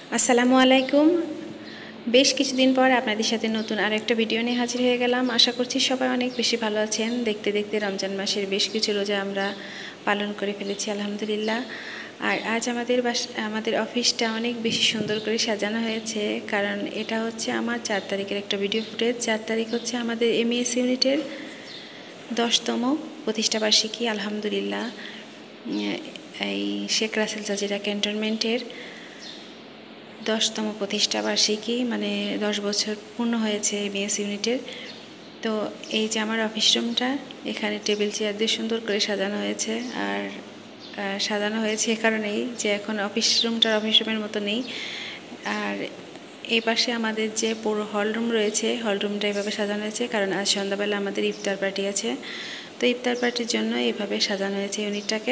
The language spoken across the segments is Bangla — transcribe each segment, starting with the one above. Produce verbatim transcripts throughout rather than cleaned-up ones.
আসসালামু আলাইকুম। বেশ কিছুদিন পর আপনাদের সাথে নতুন আর একটা ভিডিও নিয়ে হাজির হয়ে গেলাম। আশা করছি সবাই অনেক বেশি ভালো আছেন। দেখতে দেখতে রমজান মাসের বেশ কিছু রোজা আমরা পালন করে ফেলেছি আলহামদুলিল্লাহ। আর আজ আমাদের বাস আমাদের অফিসটা অনেক বেশি সুন্দর করে সাজানো হয়েছে, কারণ এটা হচ্ছে আমার চার তারিখের একটা ভিডিও ফুটেজ। চার তারিখ হচ্ছে আমাদের এমইএস ইউনিটের দশতম প্রতিষ্ঠাবার্ষিকী আলহামদুলিল্লাহ। এই শেখ রাসেল জাজিরা ক্যান্টনমেন্টের দশতম প্রতিষ্ঠাবার্ষিকী, মানে দশ বছর পূর্ণ হয়েছে এমইএস ইউনিটের। তো এই যে আমার অফিস রুমটা, এখানে টেবিল চেয়ার দিয়ে সুন্দর করে সাজানো হয়েছে। আর সাজানো হয়েছে এ কারণেই যে এখন অফিস রুমটার অফিস রুমের মতো নেই। আর এই পাশে আমাদের যে পুরো হল রুম রয়েছে, হল রুমটা এভাবে সাজানো হয়েছে কারণ আজ সন্ধ্যাবেলা আমাদের ইফতার পার্টি আছে। তো ইফতার পার্টির জন্য এইভাবে সাজানো হয়েছে ইউনিটটাকে।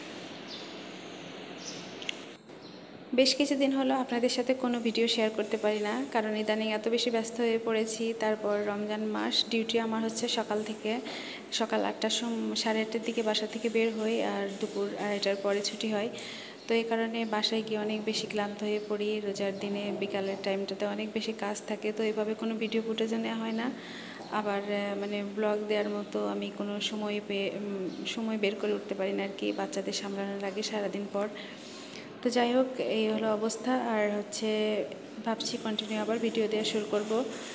বেশ কিছুদিন হলো আপনাদের সাথে কোনো ভিডিও শেয়ার করতে পারি না, কারণ ইদানিং এত বেশি ব্যস্ত হয়ে পড়েছি। তারপর রমজান মাস, ডিউটি আমার হচ্ছে সকাল থেকে সকাল আটটার সময় সাড়ে আটটার দিকে বাসা থেকে বের হই, আর দুপুর আড়াইটার পরে ছুটি হয়। তো এই কারণে বাসায় গিয়ে অনেক বেশি ক্লান্ত হয়ে পড়ি। রোজার দিনে বিকালের টাইমটাতে অনেক বেশি কাজ থাকে, তো এইভাবে কোনো ভিডিও ফুটেজও নেওয়া হয় না। আবার মানে ব্লগ দেওয়ার মতো আমি কোনো সময় পেয়ে সময় বের করে উঠতে পারি না আর কি, বাচ্চাদের সামলানোর লাগে সারাদিন পর। তো যাই হোক, এই হলো অবস্থা। আর হচ্ছে ভাবছি কন্টিনিউ আবার ভিডিও দেওয়া শুরু করব।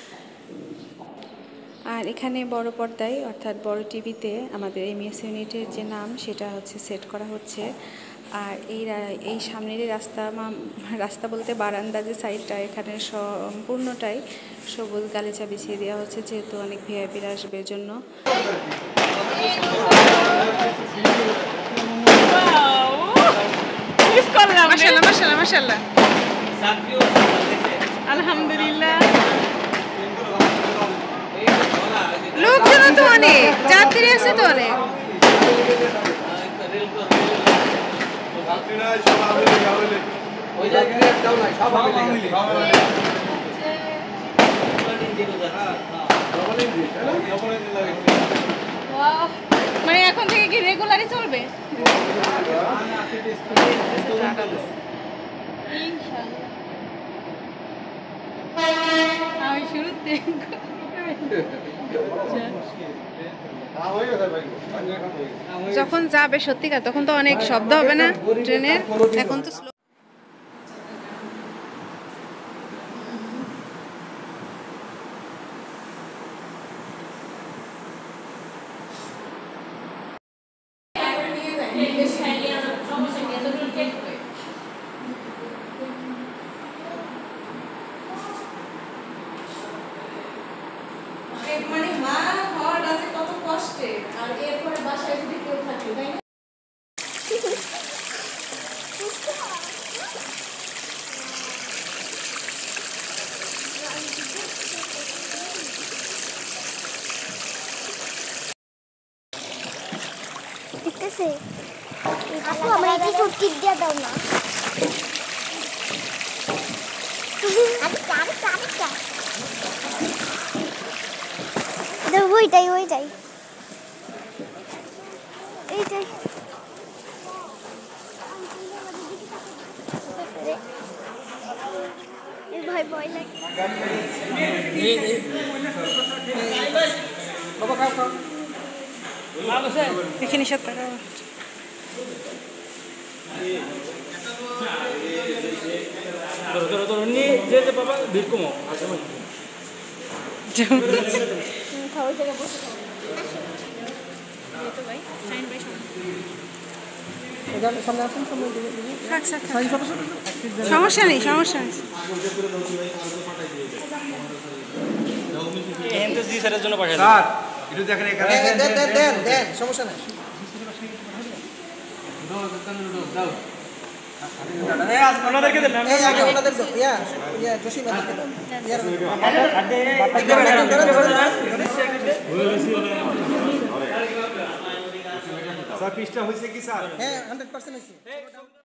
আর এখানে বড় পর্দায় অর্থাৎ বড় টিভিতে আমাদের এমইএস ইউনিটের যে নাম সেটা হচ্ছে সেট করা হচ্ছে। আর এই এই সামনের রাস্তা রাস্তা বলতে বারান্দা যে সাইডটা, এখানে সম্পূর্ণটাই সবুজ গালিচা বিছিয়ে দেওয়া হচ্ছে, যেহেতু অনেক ভিআইপিরা আসবে জন্য। মাশাআল্লাহ মাশাআল্লাহ মাশাআল্লাহ, আলহামদুলিল্লাহ। লোকজন তো অনেক, যাত্রী আছে তো অনেক। মানে এখন থেকে কি রেগুলারই চলবে? আমি শুরুতে যখন যাবে সত্যিকার, তখন তো অনেক শব্দ হবে না ট্রেনের। এখন তো স্লো। মানে মা ঘর আছে কত কষ্টে, আর এরপরে বাসায় যদি কেউ থাকে, তাই না? ঠিক আছে আপু, আমার এই ছোট টিপ দিয়ে দাও না। আরেকটা আরেকটা আরেকটা দাও, ওইটাই ওইটাই এইটাই। ভয় ভয় লাগে। এখানে সব টাকা সমস্যা নেই, সমস্যা নেই। সমস্যা নেই। স্যার পিসটা হয়েছে কি স্যার? হ্যাঁ হান্ড্রেড পার্সেন্ট হয়েছে।